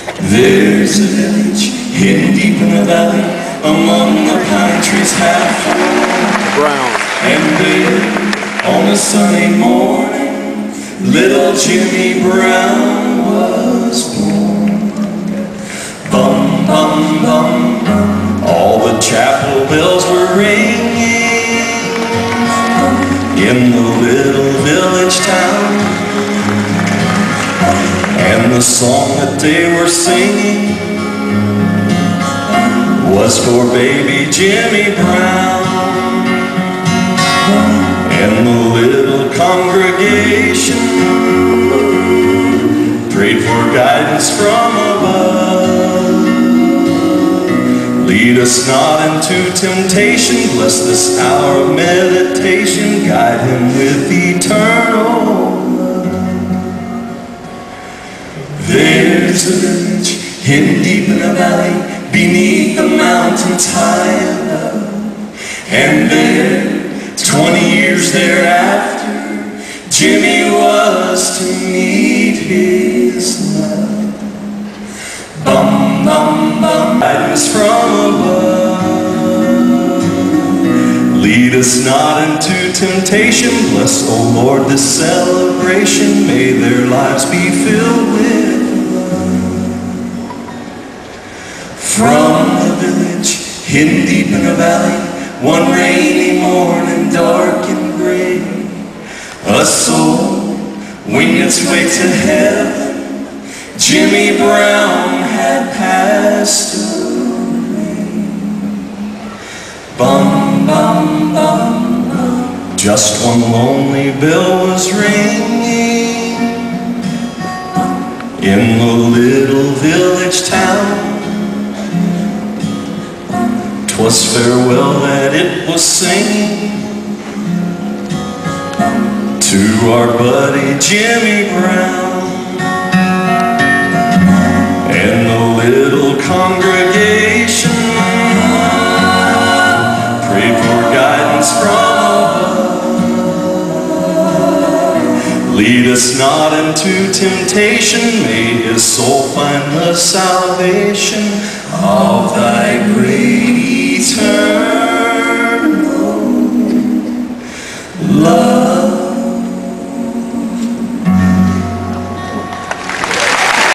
There's a village hidden deep in the valley, among the pine trees half brown. And there, on a sunny morning, little Jimmy Brown was born. Bum, bum, bum, bum, all the chapel bells were ringing in the little village town. And the song that they were singing was for baby Jimmy Brown. And the little congregation prayed for guidance from above. Lead us not into temptation, bless this hour of meditation, guide him with eternal. There's a village hidden deep in a valley, beneath the mountains high above. And there, 20 years thereafter, Jimmy was to meet his love. Bum, bum, bum, guidance from above. Lead us not into temptation, bless, O Lord, this celebration. May their lives be filled with from the village, hidden deep in a valley, one rainy morning, dark and gray, a soul winged its way to heaven. Jimmy Brown had passed away. Bum, bum, bum, bum. Just one lonely bell was ringing in the little village town. 'Twas farewell that it was singing to our buddy Jimmy Brown. And the little congregation prayed for guidance from above. Lead us not into temptation, may his soul find the salvation of